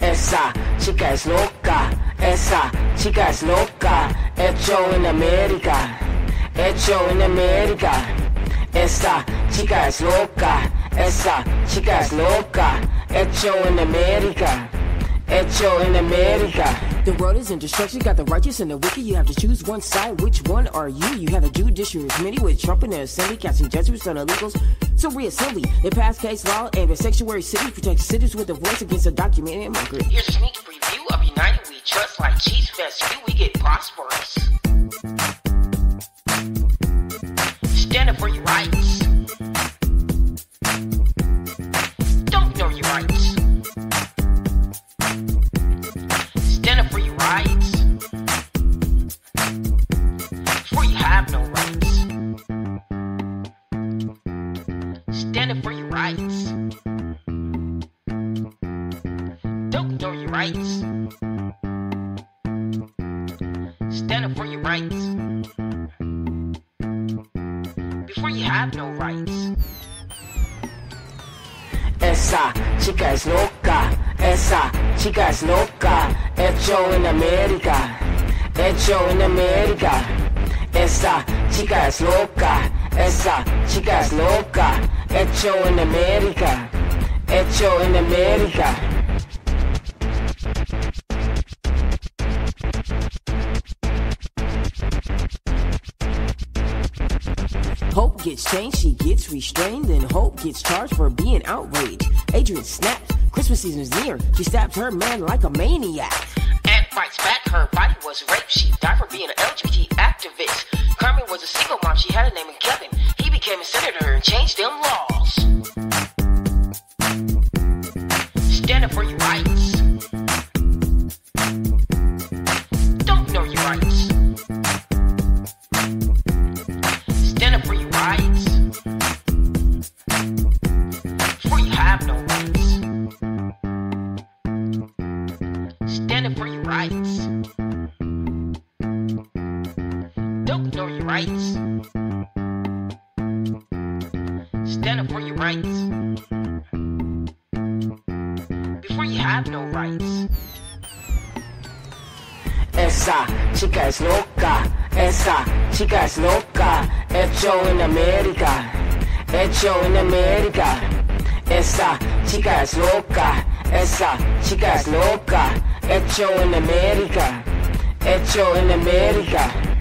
Esa chica es loca, esa chica es loca, hecho en América, hecho en América. Esa chica es loca, esa chica es loca, hecho en América, hecho en América. The world is in destruction, got the righteous and the wicked. You have to choose one side. Which one are you? You have a judiciary committee with Trump in the assembly, casting judgments on illegals. So reassembly, it passed case law and the sanctuary city protects cities with a voice against a documented immigrant. Here's a sneak preview of United We Trust. Like Cheese Fest, we get prosperous. Stand up for your rights. Don't ignore your rights. Stand up for your rights. For you have no rights. Stand up for your rights. Don't ignore your rights. Stand up for your rights. Before you have no rights. Esa chica es loca, esa chica es loca, hecho en América, hecho en América. Esa chica es loca, esa chica es loca, hecho en América, hecho en América. Hope gets changed, she gets restrained, then Hope gets charged for being outraged. Adrian snapped, Christmas season is near, she stabbed her man like a maniac. And fights back, her body was raped, she died for being an LGBT activist. Carmen was a single mom, she had a name in Kevin. He became a senator and changed them laws. Stand up for your rights. Don't ignore your rights. Stand up for your rights. For you have no rights. Stand up for your rights. Don't ignore your rights. Stand up for your rights. Before you have no rights. Esa chica es loca, esa chica es loca, hecho en América, hecho en América. Esa chica es loca, esa chica es loca, hecho en América, hecho en América.